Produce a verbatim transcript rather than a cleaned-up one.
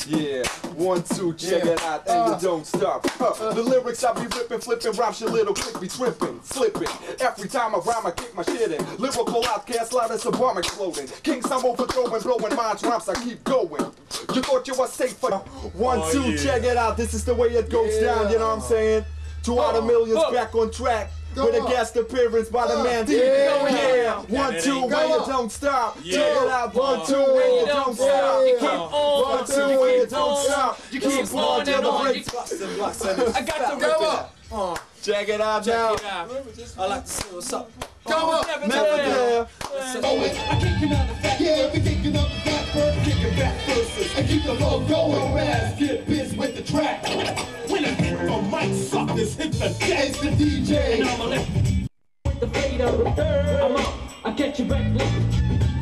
Yeah, one, two, check Yeah. it out, and Uh, you don't stop. Uh, the lyrics I be ripping, flipping, rhymes your little click be tripping, slipping. Every time I rhyme, I kick my shit in. Lyrical outcast, loud as a bomb exploding. Kings, I'm overthrowing, blowing minds, rhymes, I keep going. You thought you were safe for one, Oh, two, yeah. check it out. This is the way it goes Yeah. down, you know what I'm saying? Two out of millions Go. back on track. Go With a on. guest appearance by the Uh, man. yeah. Yeah, one, That two, ain't where you go. don't stop. Yeah. Check it out, one, Uh, two, where you don't stop. yeah. Keep on, one, two, where you don't stop. You keep on, till the breaks. I got the Go up. Uh, Check it out now. check it out. I like to see what's up. Go up. Never there. I keep you out of fact, yeah, we kicking up the back first, kicking back verses, and keep the flow going, your ass get biz with the track. When I hit the mic, suck this, hit the deck. It's the D J. And I'ma let with the fade up. I'm up, I catch you back.